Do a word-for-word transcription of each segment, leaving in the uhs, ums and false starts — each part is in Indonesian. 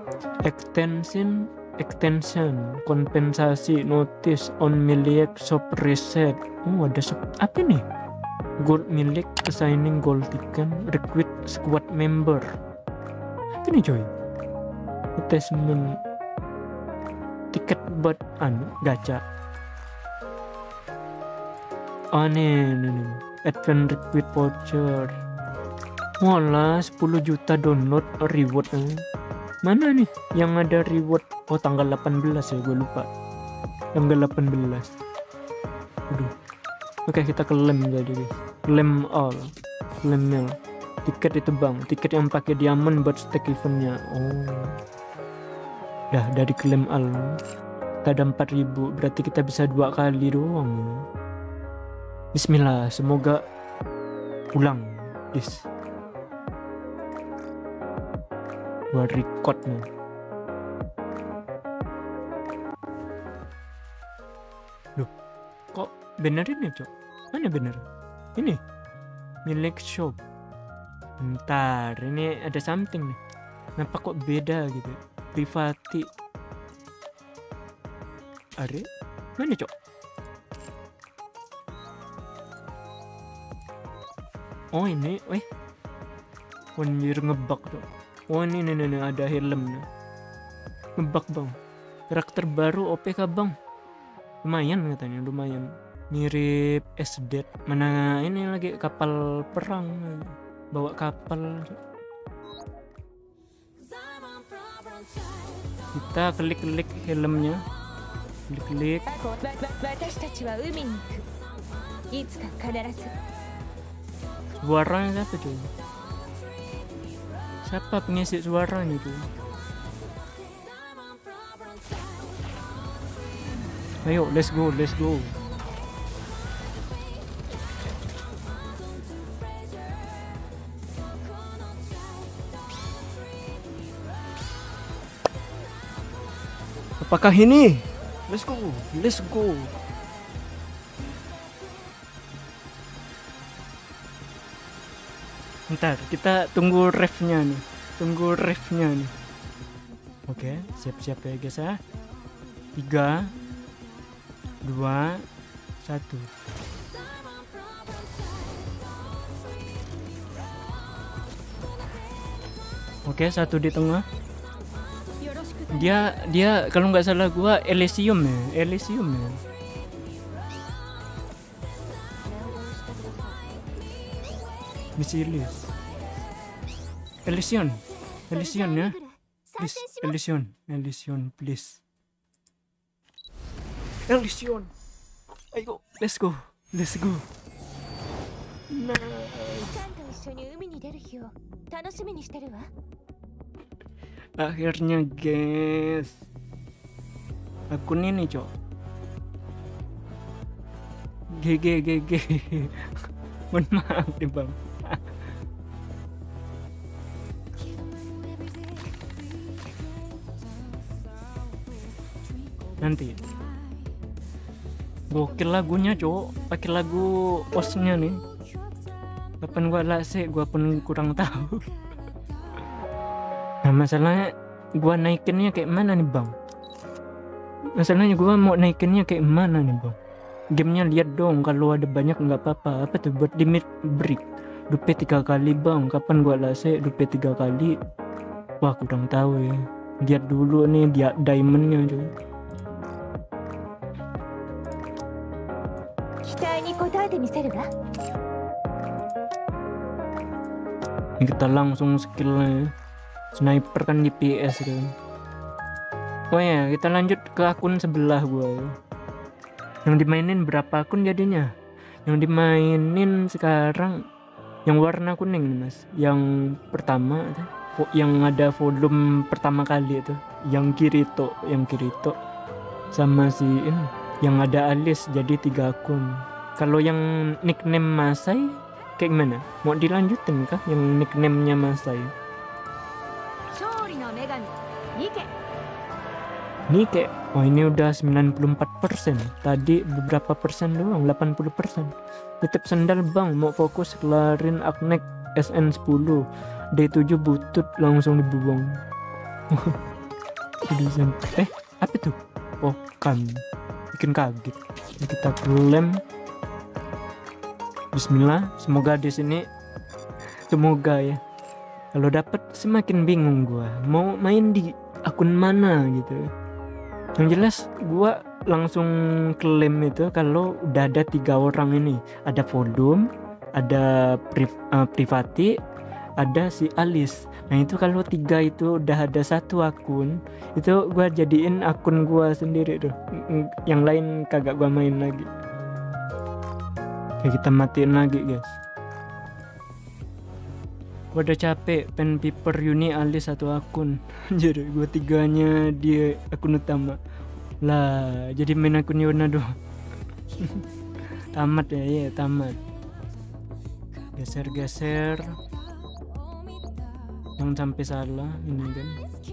extension extension kompensasi notice on milik shop reset. Oh ada shop apa nih? Gold milik assigning gold ticket recruit squad member. Apa nih coy? Attachment tiket buat anu gacha. Oh nih, nih, nih. Advance recruit voucher. Walah sepuluh juta download reward. Mana nih yang ada reward? Oh tanggal delapan belas ya, gue lupa. Tanggal delapan belas. Aduh. Oke kita klaim jadi. Klaim all. Klaim all. Tiket itu bang. Tiket yang pakai diamond buat stake eventnya. Oh. Dah dari klaim all. Kita ada empat ribu. Berarti kita bisa dua kali doang. Bismillah. Semoga pulang. Yes. Buat record nih. Loh, kok bener ini cok? Mana bener? Ini milik shop. Bentar, ini ada something nih. Kenapa kok beda gitu? Privati. Are? Mana cok? Oh ini, weh. Anjir ngebug tuh. Oh ini nih, nih, nih ada helm nih. Ngebug bang. Karakter baru O P kah bang? Lumayan katanya, lumayan. Mirip S D. Mana ini lagi kapal perang. Bawa kapal. Kita klik-klik helmnya. Klik-klik. Suaranya siapa cuy? Siapa pengisi suaranya itu? Ayo, let's go, let's go. Apakah ini? Let's go, let's go. Ntar kita tunggu refnya nih, tunggu refnya nih. Oke, siap-siap ya guys ya. Tiga, dua, satu. Oke, satu di tengah. Dia dia kalau nggak salah gua Elysium ya, Elysium ya. Misilis. Elysion. Elysion ya. Please, Elysion. Elysion, please. Elysion. Ayo, let's go. Let's go. Nice. Akhirnya guys. Akun ini, cok. G G G G. Mohon maaf nih bang. Nanti gokil lagunya cok, pakai lagu osnya nih. Kapan gua lase gua pun kurang tahu. Nah masalahnya gua naikinnya kayak mana nih bang? Masalahnya gua mau naikinnya kayak mana nih bang? Gamenya lihat dong, kalau ada banyak nggak apa-apa. Apa tuh buat limit break? Dupe tiga kali bang. Kapan gua lase dupe tiga kali? Wah kurang tahu ya. Lihat dulu nih dia diamondnya cuy. Ini kita langsung skillnya. Sniper kan di P S kan. Oh ya kita lanjut ke akun sebelah gua ya. Yang dimainin berapa akun jadinya? Yang dimainin sekarang yang warna kuning nih mas. Yang pertama yang ada volume pertama kali itu, yang Kirito, yang Kirito sama si ini yang ada alis, jadi tiga akun. Kalau yang nickname Masai kayak gimana? Mau dilanjutin kah yang nicknamenya Masai? Nike. Oh ini udah sembilan puluh empat persen. Tadi beberapa persen doang, delapan puluh persen. Titip sendal bang, mau fokus kelarin Aknek S N sepuluh. D tujuh butut langsung dibuang. Udah sampai. Eh, apa tuh? Oh, kan bikin kaget. Kita klaim. Bismillah, semoga di sini semoga ya. Kalau dapat semakin bingung gua mau main di akun mana gitu. Yang jelas gua langsung klaim itu kalau udah ada tiga orang ini. Ada volume, ada priv, uh, privati, ada si Alice. Nah itu kalau tiga itu udah ada satu akun, itu gua jadiin akun gua sendiri tuh. Yang lain kagak gua main lagi. Oke, kita matiin lagi guys. Gua udah capek pen paper Uni Alice satu akun. Jadi gua tiganya dia akun utama. Lah, jadi main akun Yona doang. Tamat ya, ya tamat. Geser-geser. Jangan sampai salah ini kan.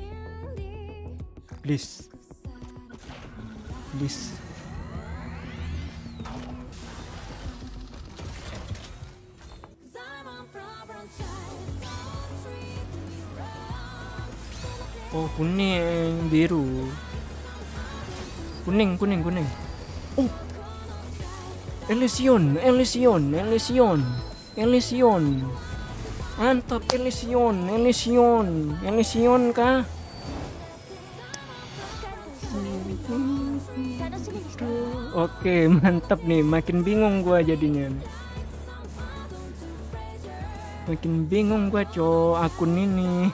Please. Please. Oh, kuning, biru. Kuning, kuning, kuning. Oh. Elysion, Elysion, Elysion. Elysion. Mantap Elysion, Elysion. Elysion kah? Oke, mantap nih. Makin bingung gua jadinya. Makin bingung gua, co, akun ini.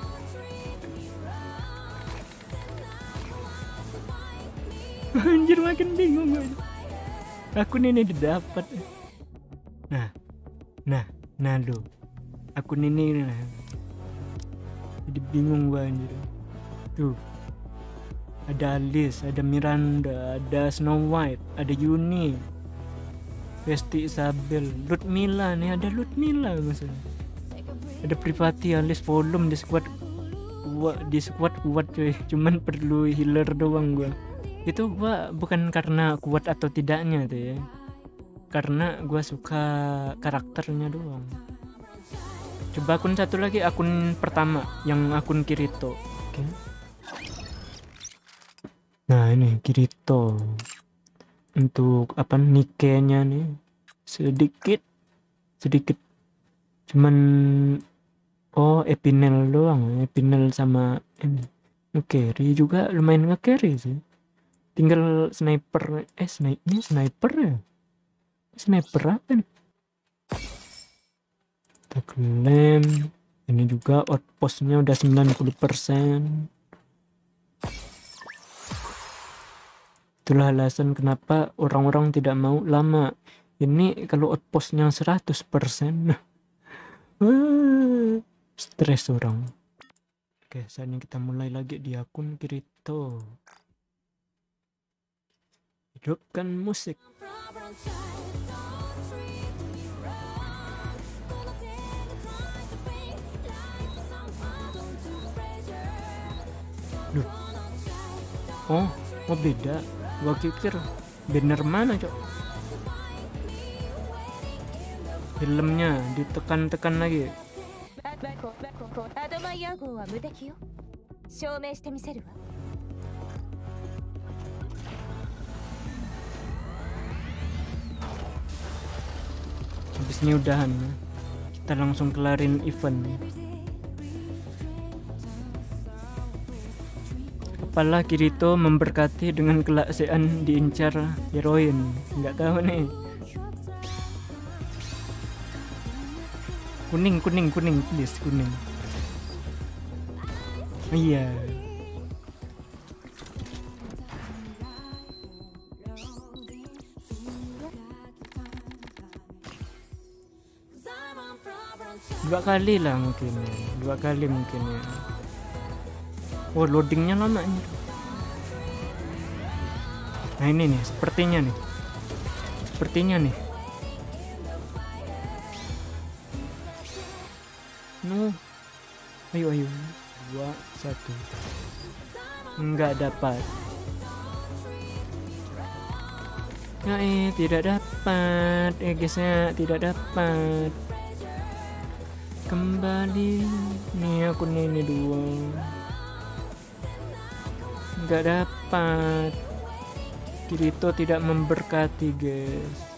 Anjir, makin bingung gue. Akun ini didapat. Nah, nah, nah lo. Akun ini nah. Jadi bingung gue anjir. Tuh. Ada Alice, ada Miranda, ada Snow White, ada Yuni, Resti Isabel, Ludmilla nih, ada Ludmilla maksudnya. Ada privati, Alice, volume di squad. Di squad kuat cuy. Cuman perlu healer doang gue. Itu gua bukan karena kuat atau tidaknya tuh ya, karena gua suka karakternya doang. Coba akun satu lagi, akun pertama yang akun Kirito. Oke. Nah ini Kirito. Untuk apa nikenya nih sedikit sedikit cuman oh Epinel doang, Epinel sama ini. Nge-carry juga lumayan nge-carry sih. Tinggal sniper, eh sniper, ini sniper ya? Sniper apa nih? Kita klaim. Ini juga outpostnya udah sembilan puluh persen. Itulah alasan kenapa orang-orang tidak mau lama. Ini kalau outpostnya seratus persen. Stres orang. Oke, saat ini kita mulai lagi di akun Kirito. Hidupkan musik. Duh. Oh, oh beda. Gua pikir banner mana, Cok? Filmnya ditekan-tekan lagi. Habis ini udahan, kita langsung kelarin event. Kepala Kirito memberkati dengan kelaksaan diincar heroin. Nggak tahu nih. Kuning, kuning, kuning, please kuning. Oh, iya. Dua kali lah mungkin ya. Dua kali mungkin ya. Oh, loadingnya lama ini. Nah ini nih, sepertinya nih. Sepertinya nih. No. Ayo, ayo. Dua, satu. Enggak dapat. Ya, eh, tidak dapat. Eh, guysnya tidak dapat. Kembali nih akun ini dua. Nggak dapat. Kirito tidak memberkati, guys.